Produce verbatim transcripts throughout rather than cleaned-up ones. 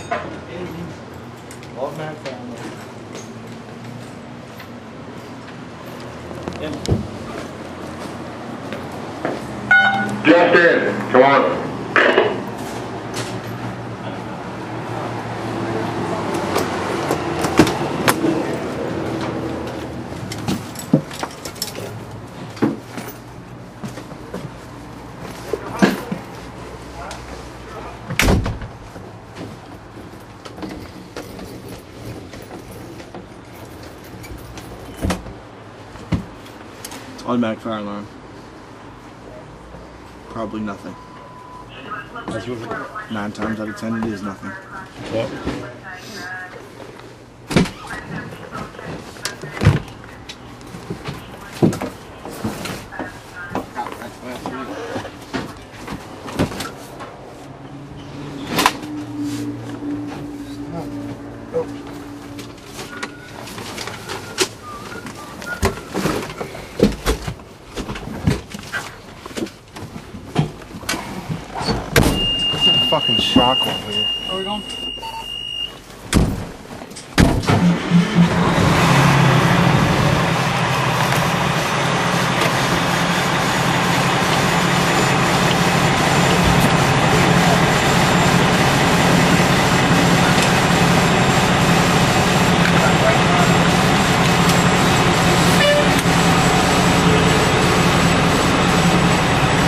Automatic family. Just in. Come on. Automatic fire alarm. Probably nothing. That's usually Nine times out of ten, it is nothing. Yep. Fucking shock over here. Where are we going?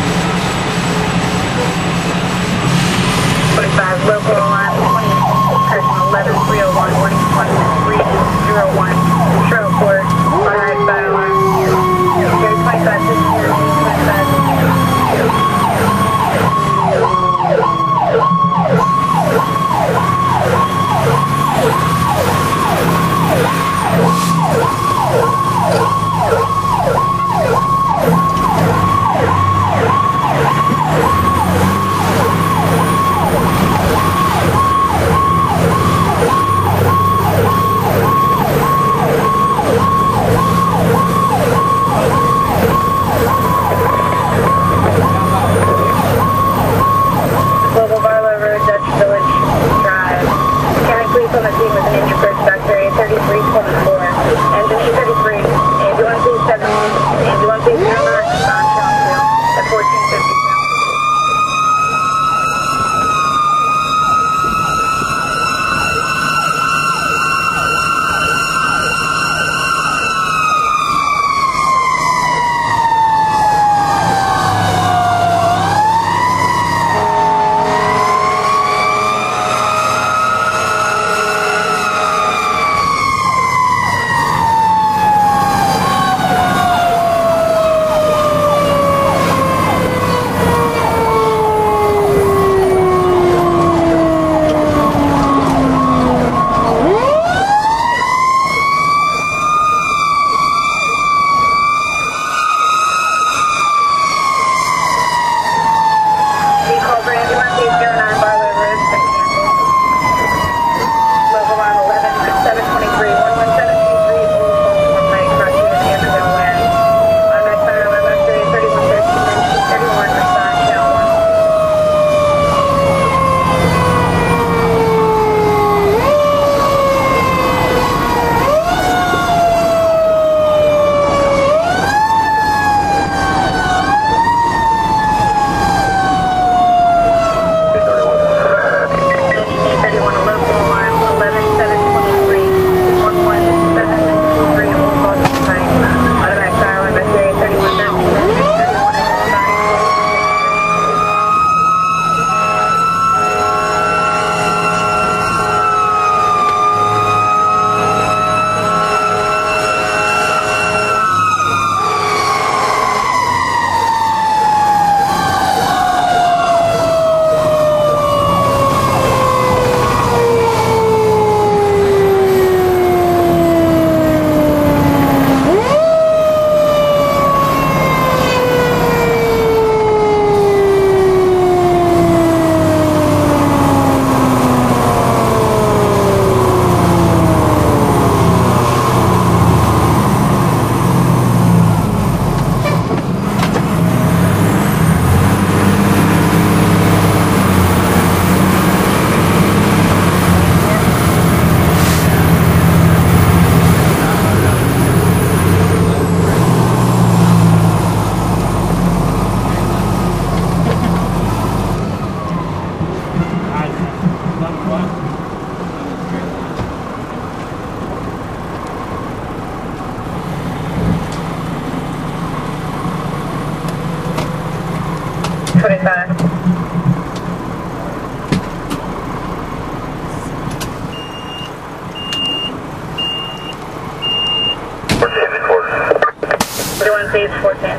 Local line twenty. twenty-five. fourteen record. forty-one Phase fourteen.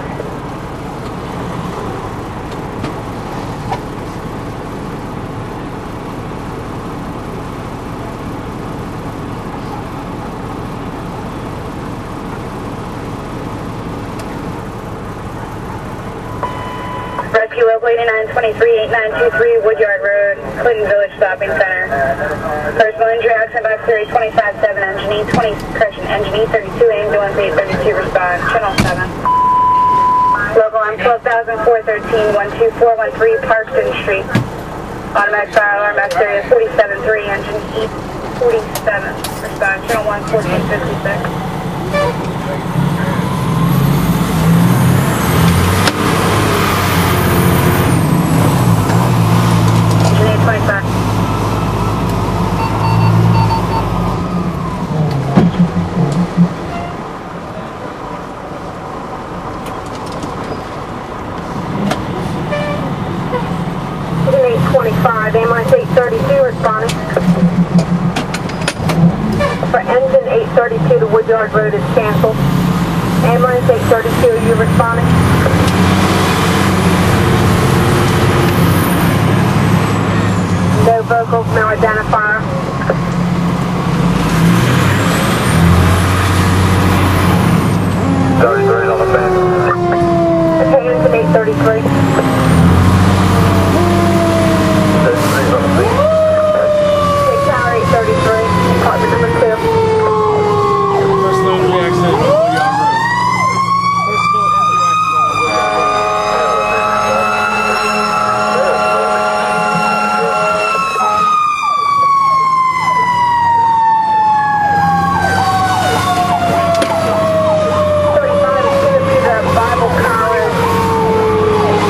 Rescue Local eighty-nine twenty-three, eighty-nine twenty-three, Woodyard Road, Clinton Village Shopping Center. Personal injury, accident by series twenty-five seven, engine E twenty, correction, engine E thirty-two, ambulance eight thirty-two, respond, channel seven. Local M twelve thousand four thirteen, one two four one three, Parkston Street. Automatic fire alarm, X area forty-seven three, engine E forty-seven, respond, channel one, fourteen fifty-six. twenty-five. eight twenty-five, ambulance eight thirty-two responding. For engine eight thirty-two, the Woodyard Road is canceled. Ambulance eight thirty-two, are you responding? No vocals, no identifier. thirty-three on the fan. Okay, engine eight thirty-three. thirty-three on the scene. Take tower eight thirty-three, department number two. Personal injury accident on Woodyard Road. Personal injury accident on Woodyard Road. thirty-five is going to be the Bible College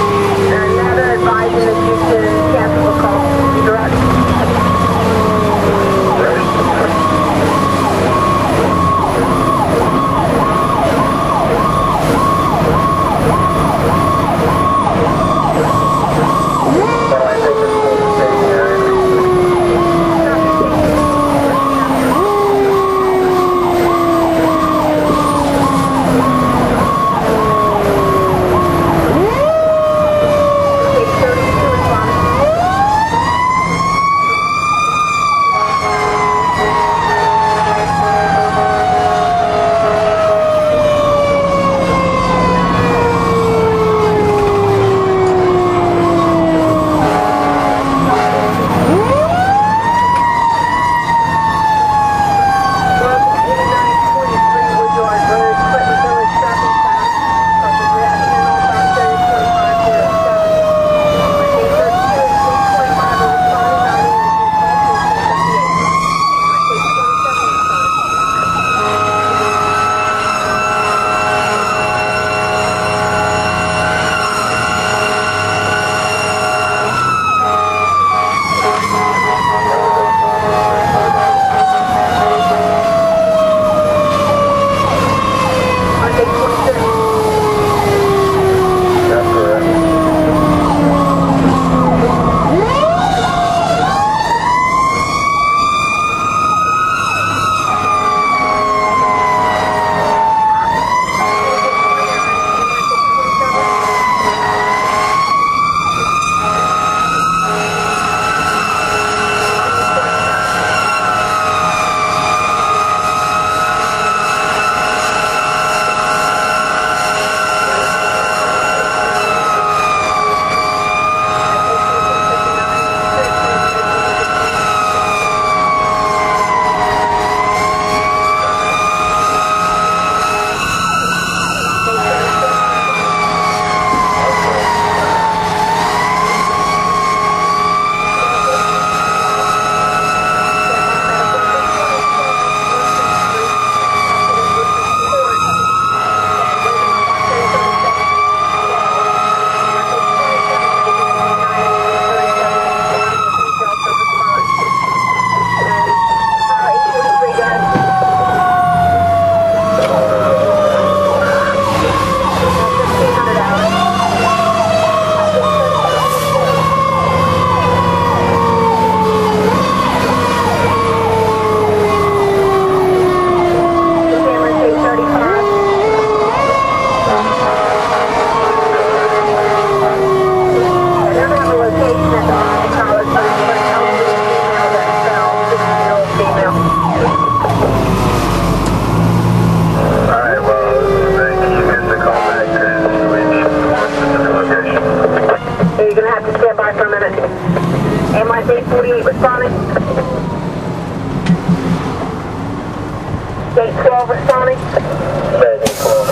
eight twelve responding. eight twelve.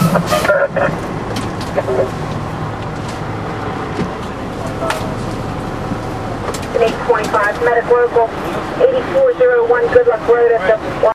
eight twenty-five, medic local, eighty-four oh one, Good Luck Road at the